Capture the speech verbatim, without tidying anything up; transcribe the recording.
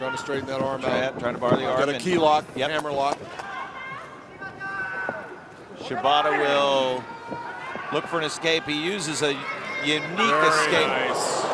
Trying to straighten that arm Try, out. Trying to bar the arm. Got a key lock, yep. hammer lock. Shibata will look for an escape. He uses a unique Very escape. Nice.